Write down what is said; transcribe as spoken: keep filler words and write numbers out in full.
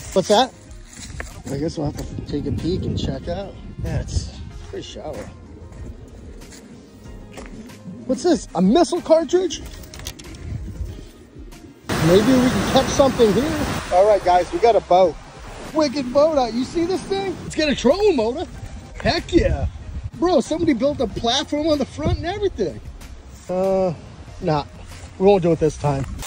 What's that? I guess we'll have to take a peek and check out. Yeah, it's pretty shallow. What's this? A missile cartridge? Maybe we can catch something here. All right, guys, we got a boat. Wicked boat out. You see this thing? It's got a trolling motor. Heck yeah. Bro, somebody built a platform on the front and everything. Uh, nah, we won't do it this time.